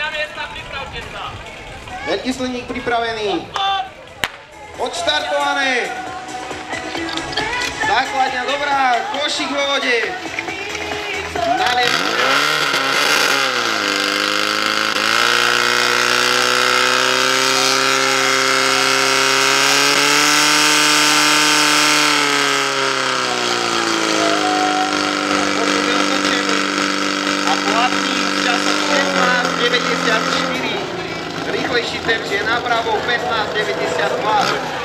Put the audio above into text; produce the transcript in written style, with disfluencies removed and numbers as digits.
Veľký sliník pripravený. Odštartované. Základňa dobrá, košík vo vode. A platný časom 15.94. Rýchlejší temp je napravo 15.92.